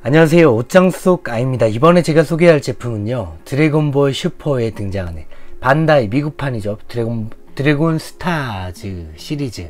안녕하세요, 옷장 속 아입니다. 이번에 제가 소개할 제품은요, 드래곤볼 슈퍼에 등장하는 반다이 미국판이죠. 드래곤 스타즈 시리즈의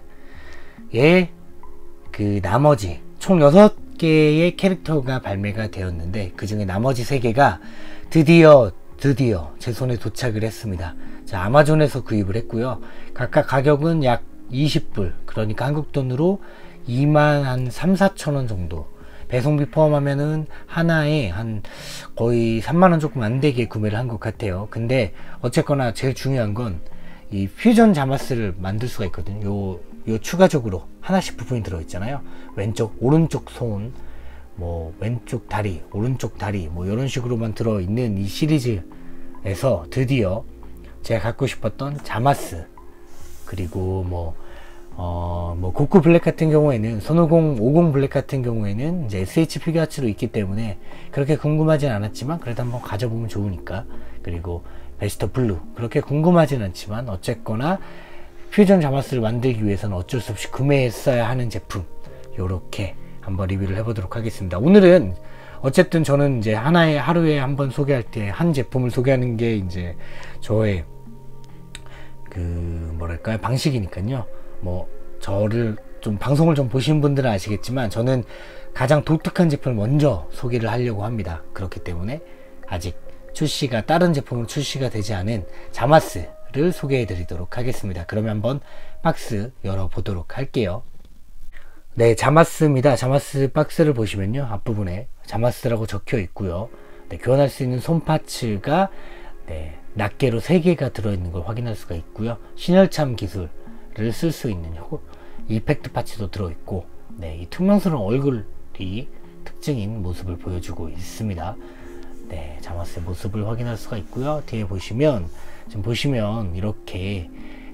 그 나머지 총 6개의 캐릭터가 발매가 되었는데, 그 중에 나머지 3개가 드디어 제 손에 도착을 했습니다. 자, 아마존에서 구입을 했고요. 각각 가격은 약 20불, 그러니까 한국 돈으로 2만 한 3-4천원 정도, 배송비 포함하면은 하나에 한 거의 3만원 조금 안되게 구매를 한 것 같아요. 근데 어쨌거나 제일 중요한 건 이 퓨전 자마스를 만들 수가 있거든요. 요 추가적으로 하나씩 부품이 들어있잖아요. 왼쪽 오른쪽 손, 뭐 왼쪽 다리, 오른쪽 다리, 뭐 이런 식으로만 들어있는 이 시리즈에서 드디어 제가 갖고 싶었던 자마스, 그리고 뭐 고쿠 블랙 같은 경우에는, 손오공 50 블랙 같은 경우에는 이제 SH 피규어치로 있기 때문에 그렇게 궁금하진 않았지만 그래도 한번 가져보면 좋으니까, 그리고 베스터 블루 그렇게 궁금하진 않지만 어쨌거나 퓨전 자마스를 만들기 위해서는 어쩔 수 없이 구매했어야 하는 제품, 요렇게 한번 리뷰를 해보도록 하겠습니다. 오늘은 어쨌든 저는 이제 하루에 한번 소개할 때 한 제품을 소개하는 게 이제 저의 그 뭐랄까요, 방식이니까요. 뭐 저를 좀 방송을 좀 보신 분들은 아시겠지만 저는 가장 독특한 제품을 먼저 소개를 하려고 합니다. 그렇기 때문에 아직 다른 제품으로 출시가 되지 않은 자마스를 소개해 드리도록 하겠습니다. 그러면 한번 박스 열어 보도록 할게요. 네, 자마스입니다. 자마스 박스를 보시면요, 앞부분에 자마스라고 적혀 있고요. 네, 교환할 수 있는 손 파츠가 낱개로 3개가 들어있는 걸 확인할 수가 있고요. 신혈참 기술을 쓸 수 있는 이펙트 파츠도 들어있고, 이 투명스러운 얼굴이 특징인 모습을 보여주고 있습니다. 네, 자마스의 모습을 확인할 수가 있고요. 뒤에 보시면, 지금 보시면 이렇게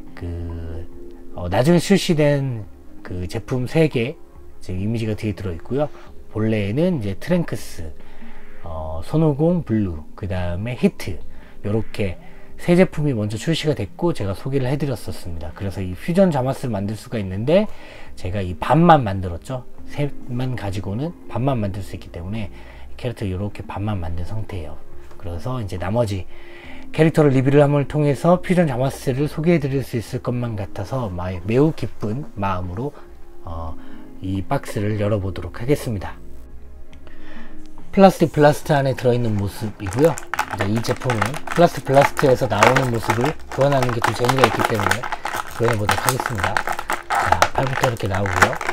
나중에 출시된 그 제품 3개 지금 이미지가 뒤에 들어있고요. 본래에는 이제 트랭크스, 손오공 블루, 그 다음에 히트, 요렇게 3제품이 먼저 출시가 됐고 제가 소개를 해드렸었습니다. 그래서 이 퓨전 자마스를 만들 수가 있는데 제가 이 반만 만들었죠. 셋만 가지고는 반만 만들 수 있기 때문에 캐릭터 이렇게 반만 만든 상태예요. 그래서 이제 나머지 캐릭터를 리뷰를 함을 통해서 퓨전 자마스를 소개해 드릴 수 있을 것만 같아서 매우 기쁜 마음으로 이 박스를 열어보도록 하겠습니다. 플라스틱 블라스트 안에 들어있는 모습이고요. 이 제품은 플라스틱 블라스트에서 나오는 모습을 교환하는 게 좀 재미가 있기 때문에 교환해 보도록 하겠습니다. 자, 팔부터 이렇게 나오고요.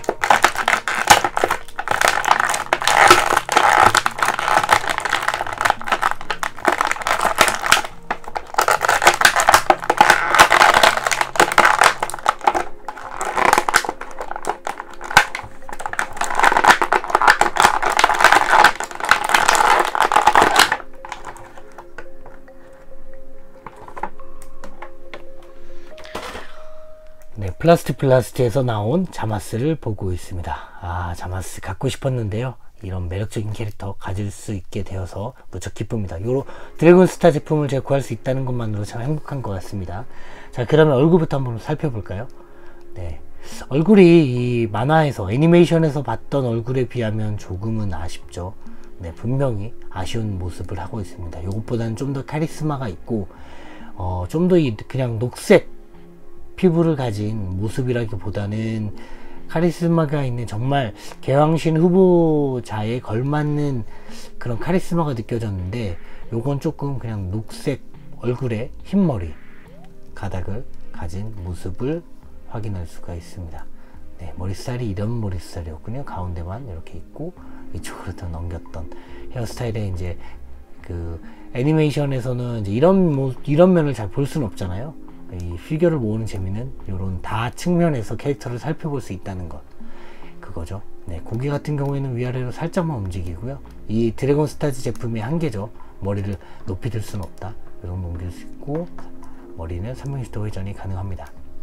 네, 플라스틱 블라스트에서 나온 자마스를 보고 있습니다. 아, 자마스 갖고 싶었는데요. 이런 매력적인 캐릭터 가질 수 있게 되어서 무척 기쁩니다. 요런 드래곤 스타 제품을 제가 구할 수 있다는 것만으로 참 행복한 것 같습니다. 자, 그러면 얼굴부터 한번 살펴볼까요? 네, 얼굴이 이 만화에서, 애니메이션에서 봤던 얼굴에 비하면 조금은 아쉽죠. 네, 분명히 아쉬운 모습을 하고 있습니다. 요것보다는 좀 더 카리스마가 있고, 좀 더 그냥 녹색 피부를 가진 모습이라기보다는 카리스마가 있는, 정말 개왕신 후보자에 걸맞는 그런 카리스마가 느껴졌는데, 요건 조금 그냥 녹색 얼굴에 흰머리 가닥을 가진 모습을 확인할 수가 있습니다. 네, 머리살이 이런 머리살이었군요. 가운데만 이렇게 있고 이쪽으로 더 넘겼던 헤어스타일에, 이제 그 애니메이션에서는 이제 이런 면을 잘 볼 수는 없잖아요. 이 피규어를 모으는 재미는 이런 다 측면에서 캐릭터를 살펴볼 수 있다는 것, 그거죠. 네, 고개 같은 경우에는 위아래로 살짝만 움직이고요. 이 드래곤 스타즈 제품의 한계죠. 머리를 높이 들 수는 없다. 이 정도 옮길 수 있고, 머리는 360도 회전이 가능합니다.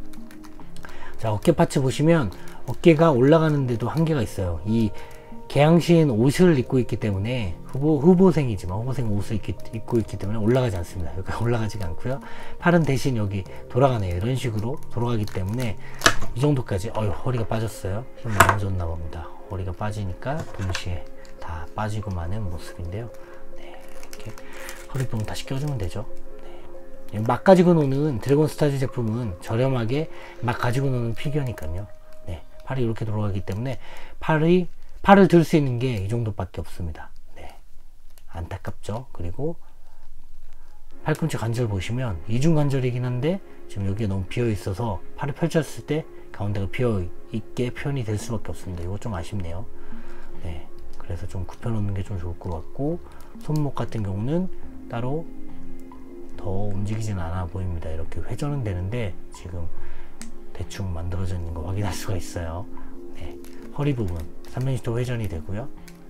자, 어깨 파츠 보시면 어깨가 올라가는데도 한계가 있어요. 이 개양신 옷을 입고 있기 때문에, 후보생이지만 후보생 옷을 입고 있기 때문에 올라가지 않습니다. 여기 올라가지가 않고요. 팔은 대신 여기 돌아가네요. 이런 식으로 돌아가기 때문에 이 정도까지. 허리가 빠졌어요. 힘 많이 줬나 봅니다. 허리가 빠지니까 동시에 다 빠지고 마는 모습인데요. 네, 이렇게 허리부분 다시 껴주면 되죠. 네. 막 가지고 노는 드래곤 스타즈 제품은 저렴하게 막 가지고 노는 피규어니까요. 네, 팔이 이렇게 돌아가기 때문에 팔을 들 수 있는 게 이 정도밖에 없습니다. 네, 안타깝죠. 그리고 팔꿈치 관절 보시면 이중 관절이긴 한데 지금 여기가 너무 비어 있어서 팔을 펼쳤을 때 가운데가 비어 있게 표현이 될 수밖에 없습니다. 이거 좀 아쉽네요. 네, 그래서 좀 굽혀 놓는 게 좀 좋을 것 같고, 손목 같은 경우는 따로 더 움직이지는 않아 보입니다. 이렇게 회전은 되는데 지금 대충 만들어져 있는 거 확인할 수가 있어요. 네, 허리 부분 360도 회전이 되고요.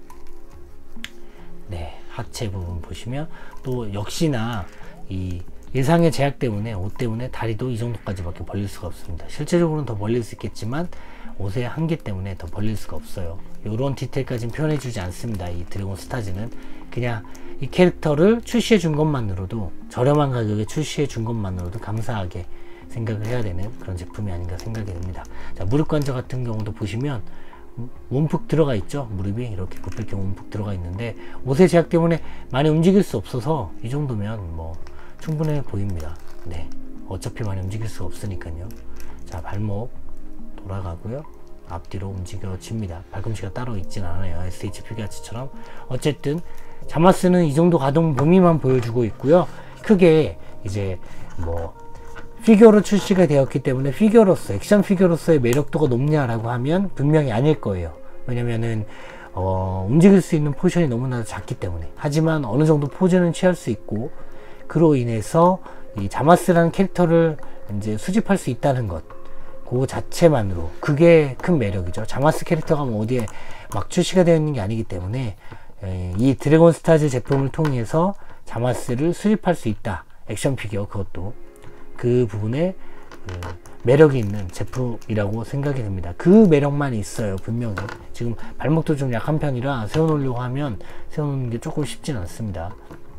네, 하체 부분 보시면 또 역시나 이 예상의 제약 때문에, 옷 때문에 다리도 이 정도까지밖에 벌릴 수가 없습니다. 실제적으로는 더 벌릴 수 있겠지만 옷의 한계 때문에 더 벌릴 수가 없어요. 이런 디테일까지는 표현해 주지 않습니다. 이 드래곤 스타즈는 그냥 이 캐릭터를 출시해 준 것만으로도, 저렴한 가격에 출시해 준 것만으로도 감사하게 생각을 해야 되는 그런 제품이 아닌가 생각이 듭니다. 자, 무릎 관절 같은 경우도 보시면 움푹 들어가 있죠. 무릎이 이렇게 굽힐 경우 움푹 들어가 있는데 옷의 제약 때문에 많이 움직일 수 없어서 이 정도면 뭐 충분해 보입니다. 네, 어차피 많이 움직일 수가 없으니까요. 자, 발목 돌아가고요. 앞뒤로 움직여집니다. 발꿈치가 따로 있진 않아요. SH 피규어처럼. 어쨌든 자마스는 이 정도 가동 범위만 보여주고 있고요. 크게 이제 뭐 피규어로 출시가 되었기 때문에 피규어로서, 액션 피규어로서의 매력도가 높냐라고 하면 분명히 아닐 거예요. 왜냐면은 움직일 수 있는 포션이 너무나 작기 때문에. 하지만 어느 정도 포즈는 취할 수 있고, 그로 인해서 이 자마스라는 캐릭터를 이제 수집할 수 있다는 것, 그 자체만으로 그게 큰 매력이죠. 자마스 캐릭터가 뭐 어디에 막 출시가 되어 있는 게 아니기 때문에 이 드래곤 스타즈 제품을 통해서 자마스를 수집할 수 있다. 액션 피규어, 그것도 그 부분에 매력이 있는 제품이라고 생각이 듭니다. 그 매력만 있어요. 분명히 지금 발목도 좀 약한 편이라 세워놓으려고 하면 세워놓는 게 조금 쉽진 않습니다.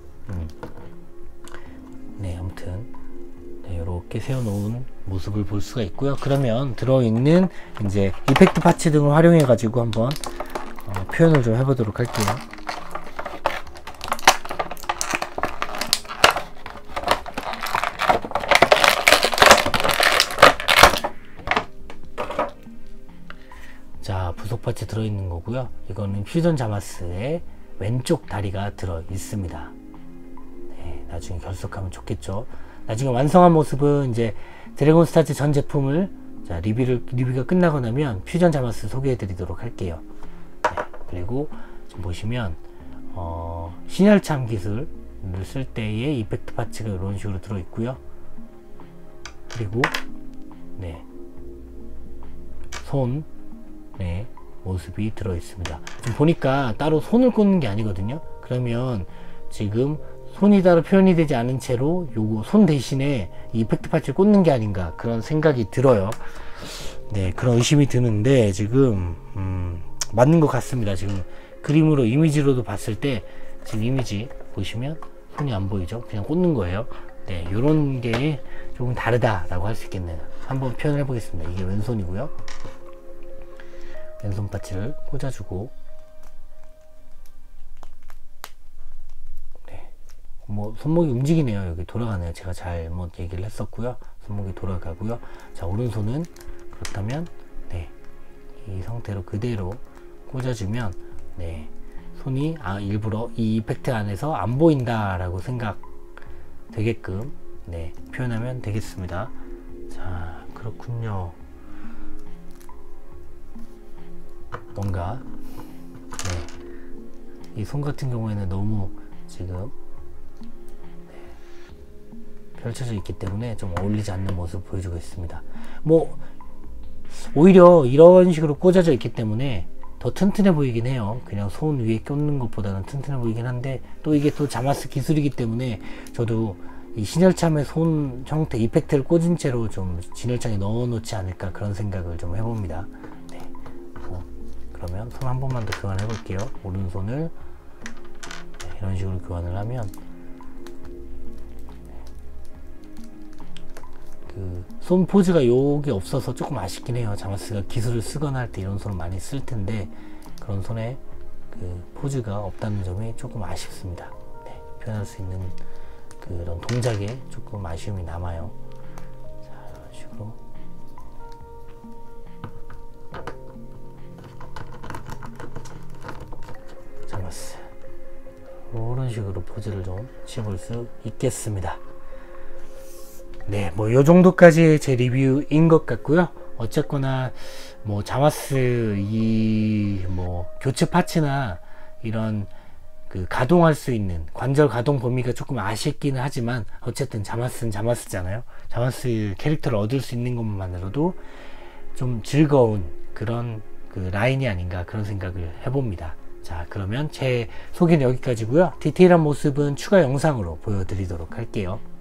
네, 아무튼 네, 이렇게 세워놓은 모습을 볼 수가 있고요. 그러면 들어있는 이제 이펙트 파츠 등을 활용해 가지고 한번 표현을 좀 해보도록 할게요. 자, 부속 파츠 들어있는 거고요. 이거는 퓨전 자마스의 왼쪽 다리가 들어 있습니다. 네, 나중에 결속하면 좋겠죠. 나중에 완성한 모습은 이제 드래곤 스타즈 전 제품을, 자, 리뷰가 끝나고 나면 퓨전 자마스 소개해 드리도록 할게요. 네, 그리고 지금 보시면 신혈참 기술을 쓸 때의 이펙트 파츠가 이런 식으로 들어 있고요. 그리고 네, 손 네, 모습이 들어 있습니다. 지금 보니까 따로 손을 꽂는 게 아니거든요. 그러면 지금 손이 따로 표현이 되지 않은 채로 요거 손 대신에 이펙트 파츠를 꽂는 게 아닌가, 그런 생각이 들어요. 네, 그런 의심이 드는데 지금 맞는 것 같습니다. 지금 그림으로, 이미지로도 봤을 때 지금 이미지 보시면 손이 안 보이죠? 그냥 꽂는 거예요. 네, 요런 게 조금 다르다라고 할 수 있겠네요. 한번 표현을 해보겠습니다. 이게 왼손이고요. 왼손 파츠를 꽂아주고, 네, 뭐 손목이 움직이네요. 여기 돌아가네요. 제가 잘못 얘기를 했었고요. 손목이 돌아가고요. 자, 오른손은 그렇다면 네, 이 상태로 그대로 꽂아주면 네, 손이 일부러 이 이펙트 안에서 안 보인다라고 생각 되게끔 네, 표현하면 되겠습니다. 자, 그렇군요. 뭔가 네, 이 손 같은 경우에는 너무 지금 네, 펼쳐져 있기 때문에 좀 어울리지 않는 모습을 보여주고 있습니다. 뭐 오히려 이런 식으로 꽂아져 있기 때문에 더 튼튼해 보이긴 해요. 그냥 손 위에 꽂는 것보다는 튼튼해 보이긴 한데, 또 이게 또 자마스 기술이기 때문에 저도 이 신혈참의 손 형태 이펙트를 꽂은 채로 좀 진열장에 넣어 놓지 않을까, 그런 생각을 좀 해봅니다. 네, 그러면 손 한 번만 더 교환해 볼게요. 오른손을 네, 이런 식으로 교환을 하면 그 손 포즈가 여기 없어서 조금 아쉽긴 해요. 자마스가 기술을 쓰거나 할 때 이런 손을 많이 쓸 텐데, 그런 손에 그 포즈가 없다는 점이 조금 아쉽습니다. 네, 표현할 수 있는 그런 동작에 조금 아쉬움이 남아요. 자, 이런 식으로. 자마스. 이런 식으로 포즈를 좀 취해볼 수 있겠습니다. 네, 뭐 요 정도까지 제 리뷰인 것 같고요. 어쨌거나 뭐 자마스 이 뭐 교체 파츠나 이런 그 가동할 수 있는 관절 가동 범위가 조금 아쉽기는 하지만 어쨌든 자마스는 자마스잖아요. 자마스 캐릭터를 얻을 수 있는 것만으로도 좀 즐거운 그런 그 라인이 아닌가 그런 생각을 해봅니다. 자, 그러면 제 소개는 여기까지고요. 디테일한 모습은 추가 영상으로 보여드리도록 할게요.